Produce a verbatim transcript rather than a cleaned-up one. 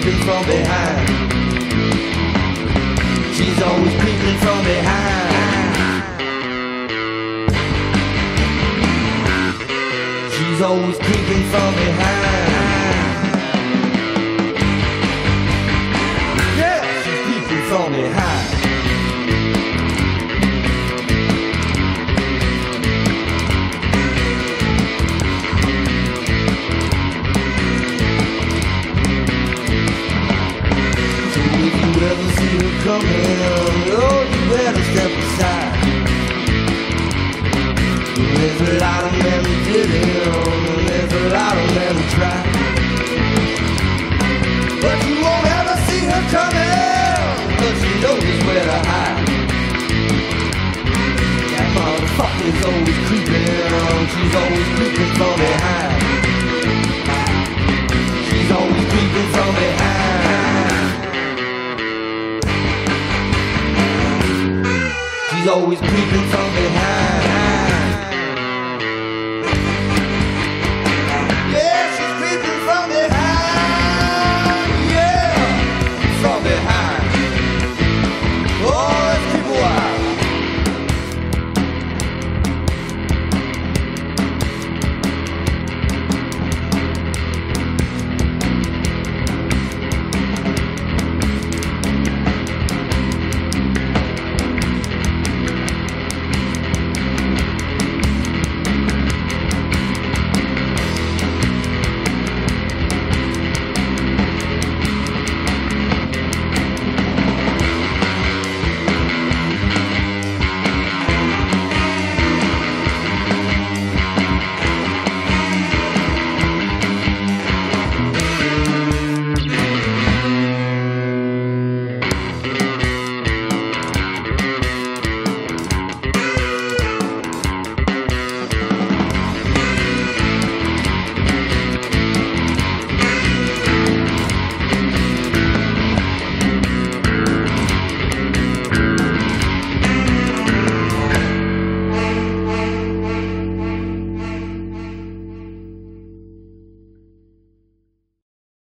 creeping from behind. She's always creeping from behind. She's always creeping from behind. Yeah, she's creeping from behind. Never see her coming, oh, you better step aside. There's a lot of men who did it, and there's a lot of men who tried. But you won't ever see her coming, cause she knows where to hide. That motherfucker's always creeping, she's always creeping from behind. She's always creeping from behind. She's always creeping from behind.